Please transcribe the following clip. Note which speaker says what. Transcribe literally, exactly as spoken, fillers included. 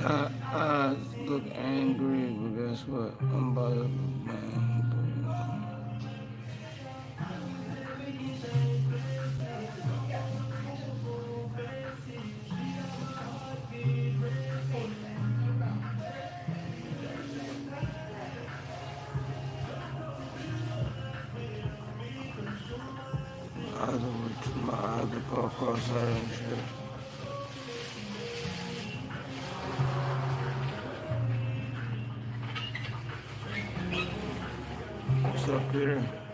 Speaker 1: I, I look angry, but guess what? I'm about to bang. I had to, my, I had to go across that and shit. What's up, Peter?